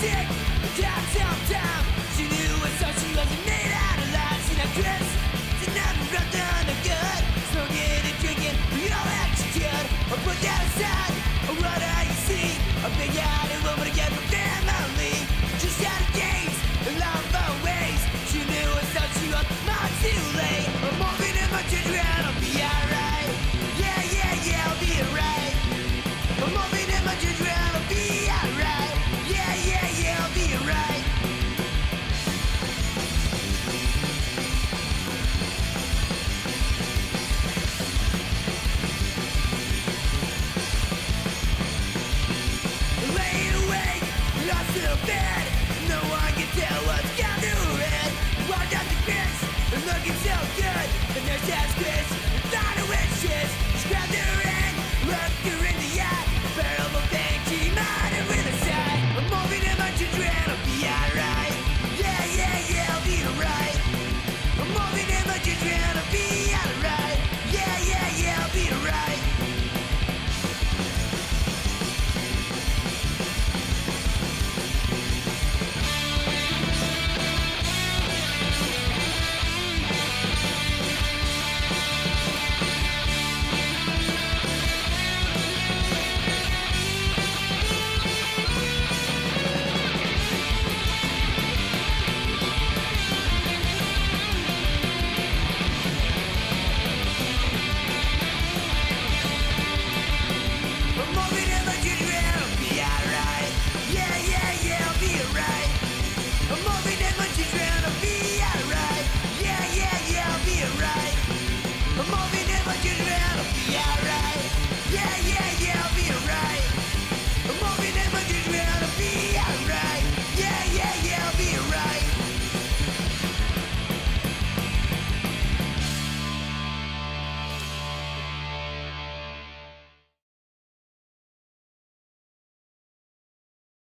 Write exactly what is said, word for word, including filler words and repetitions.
sick, got some time. She knew what so she wasn't made out of lies. She not Chris, she never felt none of good. Smoking and drinking, we all act she could. Or put that aside, or what do you see? A big-hearted woman again from family. Just out of games, a long far ways. She knew what so she was much too late. I'm moving in my ginger and I'll be alright. Yeah, yeah, yeah, I'll be alright. I'm moving in my ginger and I'll be alright. Yeah, yeah, yeah, I'll be alright. Laying awake, lost in a bed. No one can tell what's gone to her head. Walked out the fence, looking so good. The nurse asked Chris,